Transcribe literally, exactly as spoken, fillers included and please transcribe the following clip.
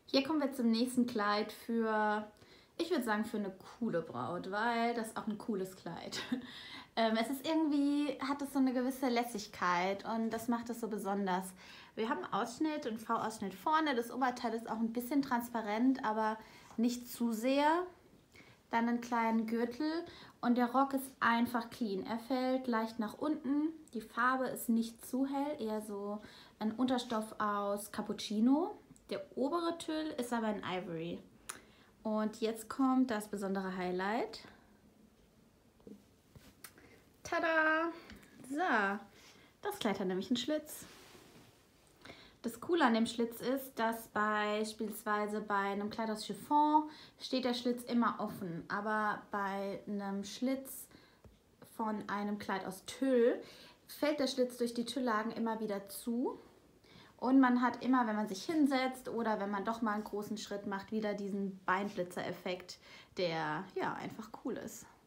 Hier kommen wir zum nächsten Kleid für, ich würde sagen, für eine coole Braut, weil das ist auch ein cooles Kleid. ähm, es ist irgendwie, hat es so eine gewisse Lässigkeit und das macht es so besonders. Wir haben Ausschnitt und V-Ausschnitt vorne. Das Oberteil ist auch ein bisschen transparent, aber nicht zu sehr. Dann einen kleinen Gürtel und der Rock ist einfach clean. Er fällt leicht nach unten. Die Farbe ist nicht zu hell, eher so ein Unterstoff aus Cappuccino. Der obere Tüll ist aber in Ivory. Und jetzt kommt das besondere Highlight. Tada! So, das Kleid hat nämlich einen Schlitz. Das Coole an dem Schlitz ist, dass beispielsweise bei einem Kleid aus Chiffon steht der Schlitz immer offen, aber bei einem Schlitz von einem Kleid aus Tüll fällt der Schlitz durch die Tülllagen immer wieder zu und man hat immer, wenn man sich hinsetzt oder wenn man doch mal einen großen Schritt macht, wieder diesen Beinblitzer-Effekt, der ja einfach cool ist.